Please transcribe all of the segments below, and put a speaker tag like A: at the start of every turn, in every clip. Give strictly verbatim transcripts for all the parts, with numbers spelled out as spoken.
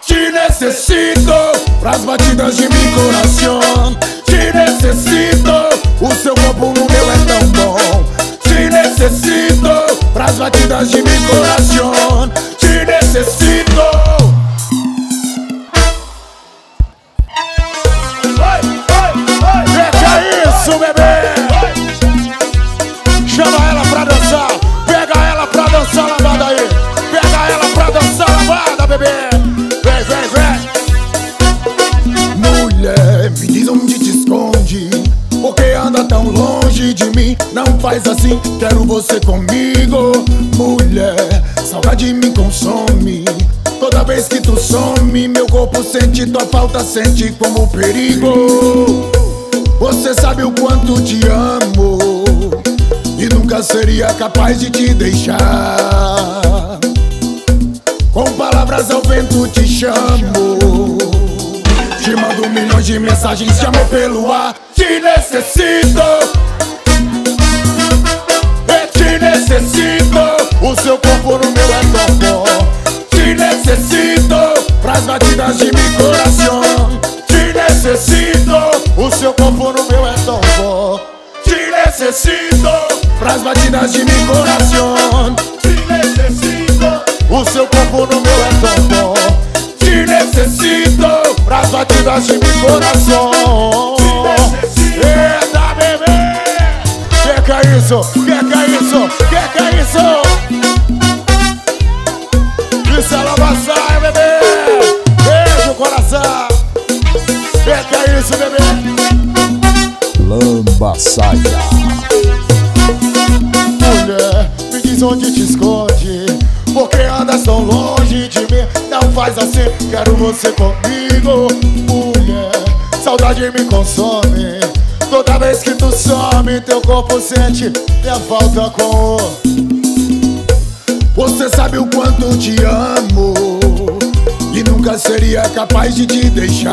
A: Te necessito pras batidas de meu coração. Te necessito, o seu corpo no meu é tão bom. Te necessito pras batidas de meu coração. Te necessito. Oi, oi, oi. Pega isso, bebê. Chama ela pra dançar. Pega ela pra dançar, lavada aí. Pega ela pra dançar, lavada, bebê. Vem, vem, vem. Mulher, me diz onde te esconde. Por que anda tão longe de mim? Não faz assim, quero você comigo. Mulher, saudade me consome. Toda vez que tu some, meu corpo sente tua falta, sente como perigo. Você sabe o quanto te amo e nunca seria capaz de te deixar. Com palavras ao vento te chamo. Te mando milhões de mensagens de amor pelo ar. Te necessito. Eu te necessito. O seu corpo no meu é tão bom. Te necessito pras batidas de meu coração. Te necessito. O seu corpo no meu é tão bom. Te necessito pras batidas de meu coração. Te necessito. O seu corpo no meu é tão bom. Te necessito pras batidas de meu coração. Eita, bebê! Que que é isso? Que que é isso? Que que é isso? Isso é lavaçaia, bebê! Beijo, coração! Que que é isso, bebê?
B: Lambaçaia.
A: Mulher, me diz onde te esconde. Por que andas tão longe de mim? Não faz assim, quero você comigo. Mulher, saudade me consome. Toda vez que tu some, teu corpo sente minha falta com o... Você sabe o quanto te amo e nunca seria capaz de te deixar.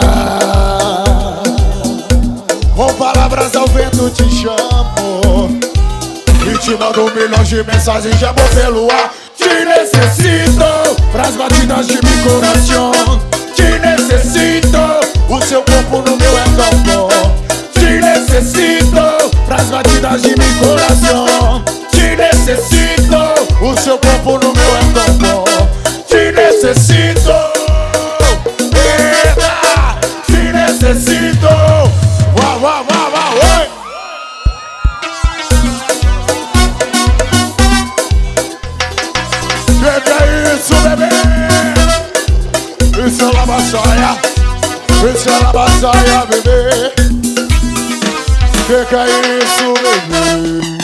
A: Com palavras ao vento te chamo e te mando milhões de mensagens de amor pelo ar. Te necessito pras batidas de meu coração. Te necessito, o seu corpo no meu é tão bom. Te necessito pras batidas de meu coração. Te necessito, o seu corpo no meu é tão bom. Te necessito. Eita, te necessito. Uau, uau, uau, uau, oi. Que que é isso, bebê? Isso é lavaçaia. Isso é lavaçaia, bebê. Que que é isso, bebê?